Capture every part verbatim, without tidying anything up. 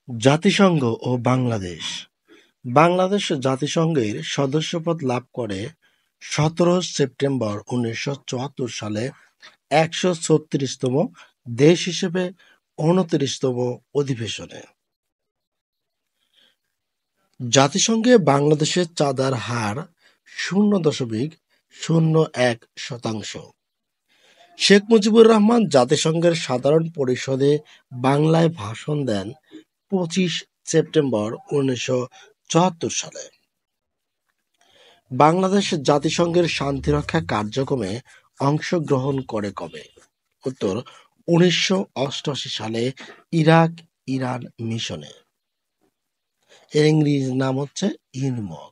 জাতিসংঘ ও বাংলাদেশ বাংলাদেশ জাতিসংঘের সদস্যপদ লাভ করে সতেরো সেপ্টেম্বর উনিশশো চুয়াত্তর সালে একশো ছত্রিশতম দেশ হিসেবে উনত্রিশতম অধিবেশনে। জাতিসংঘে বাংলাদেশের চাঁদার হার শূন্য দশমিক শূন্য এক শতাংশ। শেখ মুজিবুর রহমান জাতিসংঘের সাধারণ পরিষদে বাংলায় ভাষণ দেন পঁচিশ সেপ্টেম্বর উনিশশো চুয়াত্তর সালে। বাংলাদেশ জাতিসংঘের শান্তিরক্ষা কার্যক্রমে অংশগ্রহণ করে কবে? উত্তর: উনিশশো অষ্টআশি সালে ইরাক ইরান মিশনে। এর ইংরেজি নাম হচ্ছে ইউনমক।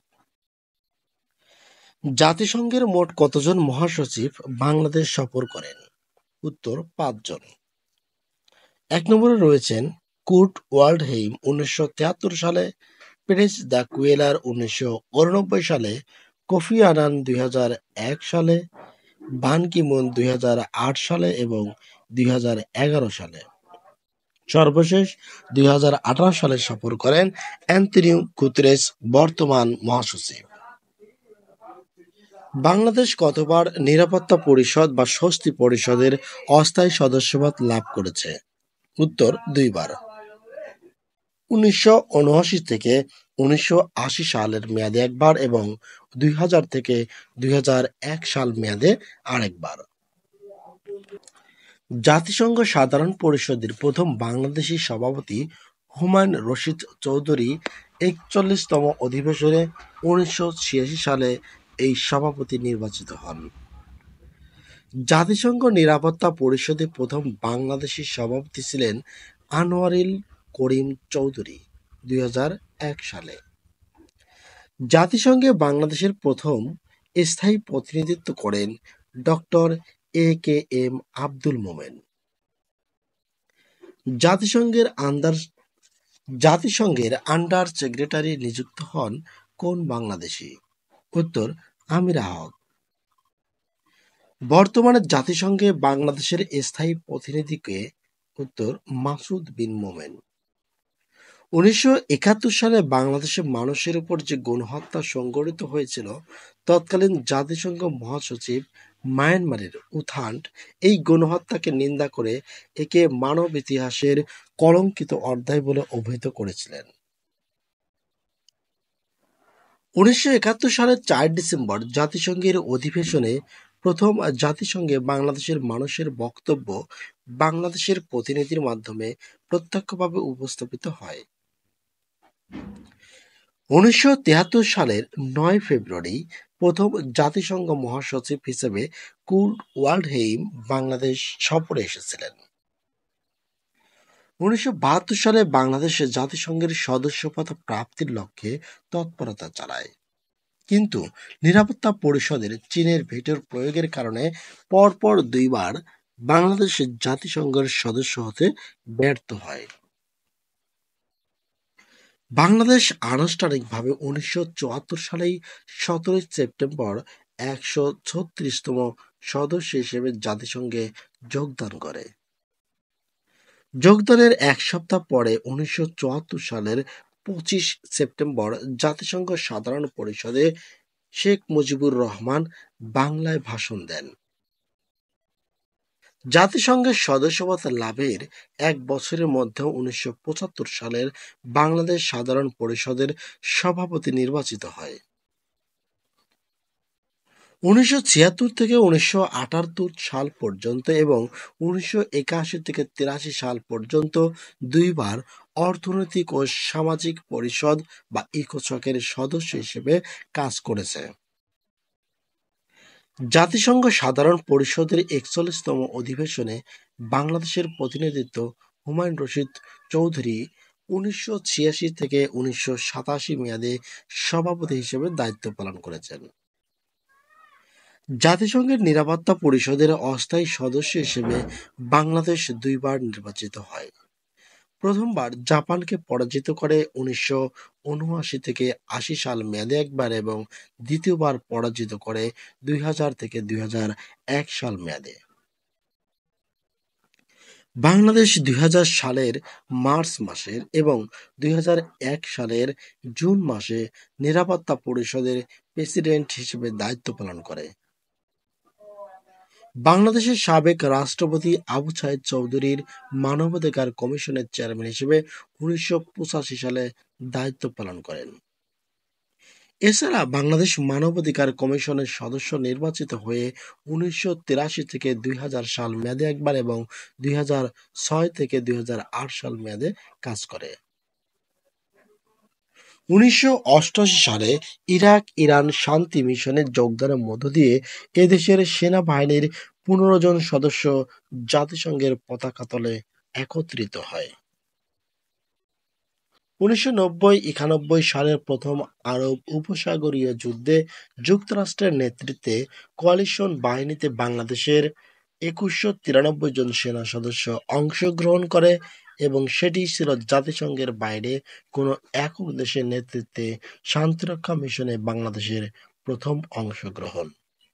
জাতিসংঘের মোট কতজন মহাসচিব বাংলাদেশ সফর করেন? উত্তর: পাঁচজন। এক নম্বরে রয়েছেন কুর্ট ওয়াল্ডহেইম উনিশশো তিয়াত্তর সালে, পেরেস দ্য কুয়েলার উনিশশো উননব্বই সালে, কোফি আনান দুই হাজার এক সালে, বান কি মুন দুই হাজার আট সালে এবং দুই হাজার এগারো সালে। সর্বশেষ দুই হাজার আঠারো সালে সফর করেন অ্যান্তোনিও গুতেরেস, বর্তমান মহাসচিব। বাংলাদেশ কতবার নিরাপত্তা পরিষদ বা স্বস্তি পরিষদের অস্থায়ী সদস্যপদ লাভ করেছে? উত্তর: দুইবার। উনিশশো উনআশি থেকে উনিশশো আশি সালের মেয়াদে একবার এবং দুই হাজার থেকে দুই হাজার এক সাল মেয়াদে আরেকবার। জাতিসংঘ সাধারণ পরিষদের প্রথম বাংলাদেশী সভাপতি হুমায়ুন রশিদ চৌধুরী একচল্লিশতম অধিবেশনে উনিশশো ছিয়াশি সালে এই সভাপতি নির্বাচিত হন। জাতিসংঘ নিরাপত্তা পরিষদে প্রথম বাংলাদেশী সভাপতি ছিলেন আনোয়ারুল করিম চৌধুরী দুই হাজার এক সালে। জাতিসংঘে বাংলাদেশের প্রথম স্থায়ী প্রতিনিধিত্ব করেন doctor A K M Abdul Momen. জাতিসংঘের আন্ডার জাতিসংঘের আন্ডার সেক্রেটারি নিযুক্ত হন কোন বাংলাদেশী? উত্তর: আমিরা হক। বর্তমানে জাতিসংঘে বাংলাদেশের স্থায়ী প্রতিনিধি কে? উত্তর: মাসুদ বিন মোমেন। উনিশশো একাত্তর সালে বাংলাদেশে মানুষের উপর যে গণহত্যা সংঘটিত হয়েছিল, তৎকালীন জাতিসংঘ মহাসচিব মায়ানমারের উথান্ট এই গণহত্যাকে নিন্দা করে একে মানব ইতিহাসের কলঙ্কিত অধ্যায় বলে অভিহিত করেছিলেন। উনিশশো একাত্তর সালের চার ডিসেম্বর জাতিসংঘের অধিবেশনে প্রথম জাতিসংঘে বাংলাদেশের মানুষের বক্তব্য বাংলাদেশের প্রতিনিধির মাধ্যমে প্রত্যক্ষভাবে উপস্থাপিত হয়। উনিশশো তিয়াত্তর সালের নয় ফেব্রুয়ারি প্রথম জাতিসংঘ মহাসচিব হিসেবে কুর্ট ওয়াল্ডহেইম বাংলাদেশ সফরে এসেছিলেন। উনিশশো বাহাত্তর সালে বাংলাদেশ জাতিসংঘের সদস্যপদ প্রাপ্তির লক্ষ্যে তৎপরতা চালায়, কিন্তু নিরাপত্তা পরিষদের চীনের ভেটোর প্রয়োগের কারণে পরপর দুইবার বাংলাদেশ জাতিসংঘের সদস্য হতে ব্যর্থ হয়। বাংলাদেশ আনুষ্ঠানিকভাবে উনিশশো চুয়াত্তর সালেই সতেরোই সেপ্টেম্বর একশো ছত্রিশতম সদস্য হিসেবে জাতিসংঘে যোগদান করে। যোগদানের এক সপ্তাহ পরে উনিশশো চুয়াত্তর সালের পঁচিশ সেপ্টেম্বর জাতিসংঘ সাধারণ পরিষদে শেখ মুজিবুর রহমান বাংলায় ভাষণ দেন। জাতিসংঘের সদস্যপদ লাভের এক বছরের মধ্যে উনিশশো পঁচাত্তর সালের বাংলাদেশ সাধারণ পরিষদের সভাপতি নির্বাচিত হয়। উনিশশো ছিয়াত্তর থেকে উনিশশো আটাত্তর সাল পর্যন্ত এবং উনিশশো একাশি থেকে তিরাশি সাল পর্যন্ত দুইবার অর্থনৈতিক ও সামাজিক পরিষদ বা ইকোসকের সদস্য হিসেবে কাজ করেছে। জাতিসংঘ সাধারণ পরিষদের একচল্লিশতম অধিবেশনে বাংলাদেশের প্রতিনিধিত্ব হুমায়ুন রশিদ চৌধুরী উনিশশো ছিয়াশি থেকে উনিশশো সাতাশি মেয়াদে সভাপতি হিসেবে দায়িত্ব পালন করেছেন। জাতিসংঘের নিরাপত্তা পরিষদের অস্থায়ী সদস্য হিসেবে বাংলাদেশ দুইবার নির্বাচিত হয়। প্রথমবার জাপানকে পরাজিত করে উনিশশো উনআশি থেকে আশি সাল মেয়াদে একবার এবং দ্বিতীয়বার পরাজিত করে দুই হাজার থেকে দুই হাজার এক সাল মেয়াদে। বাংলাদেশ দুই হাজার সালের মার্চ মাসের এবং দুই হাজার এক সালের জুন মাসে নিরাপত্তা পরিষদের প্রেসিডেন্ট হিসেবে দায়িত্ব পালন করে। বাংলাদেশের সাবেক রাষ্ট্রপতি আবু সাইদ চৌধুরীর মানবাধিকার কমিশনের চেয়ারম্যান হিসেবে উনিশশো পঁচাশি সালে দায়িত্ব পালন করেন। এছাড়া বাংলাদেশ মানবাধিকার কমিশনের সদস্য নির্বাচিত হয়ে উনিশশো তিরাশি থেকে দুই হাজার সাল মেয়াদে একবার এবং দুই হাজার ছয় থেকে দুই হাজার আট সাল মেয়াদে কাজ করে। উনিশশো অষ্টআশি সালে ইরাক ইরান শান্তি মিশনে যোগদানের মধ্য দিয়ে এদেশের সেনাবাহিনীর পনেরো জন সদস্য জাতিসংঘের পতাকা তলে একত্রিত হয়। উনিশশো নব্বই একানব্বই সালের প্রথম আরব উপসাগরীয় যুদ্ধে যুক্তরাষ্ট্রের নেতৃত্বে কোয়ালিশন বাহিনীতে বাংলাদেশের একুশশো তিরানব্বই জন সেনা সদস্য অংশগ্রহণ করে এবং সেটি ছিল জাতিসংঘের বাইরে কোনো একক দেশের নেতৃত্বে শান্তিরক্ষা মিশনে বাংলাদেশের প্রথম অংশগ্রহণ।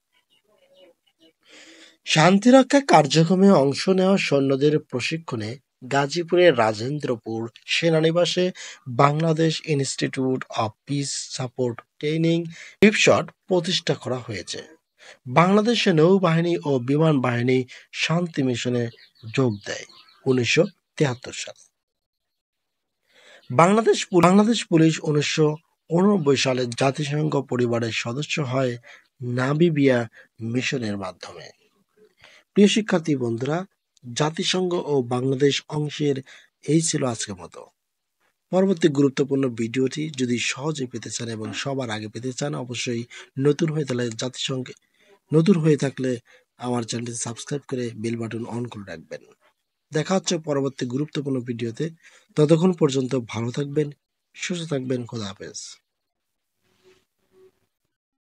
শান্তিরক্ষা কার্যক্রমে অংশ নেওয়া সৈন্যদের প্রশিক্ষণে গাজীপুরের রাজেন্দ্রপুর সেনানিবাসে Bangladesh institute of peace support training ইপসট প্রতিষ্ঠা করা হয়েছে। বাংলাদেশ নৌবাহিনী ও বিমান বাহিনী শান্তি মিশনে যোগ দেয় উনিশশো তিয়াত্তর সালে। বাংলাদেশ বাংলাদেশ পুলিশ উনিশশো উননব্বই সালে জাতিসংঘ পরিবারের সদস্য হয় নামিবিয়া মিশনের মাধ্যমে। প্রিয় শিক্ষার্থী বন্ধুরা, জাতিসংঘ ও বাংলাদেশ অংশের এই ছিল আজকের মতো। পরবর্তী গুরুত্বপূর্ণ ভিডিওটি যদি সহজে পেতে চান এবং সবার আগে পেতে চান, অবশ্যই নতুন হয়ে থাকলে জাতিসংঘে নতুন হয়ে থাকলে আমার চ্যানেলটি সাবস্ক্রাইব করে বেল বাটন অন করে রাখবেন। দেখা হচ্ছে পরবর্তী গুরুত্বপূর্ণ ভিডিওতে। ততক্ষণ পর্যন্ত ভালো থাকবেন, সুস্থ থাকবেন। খোদা হাফেজ।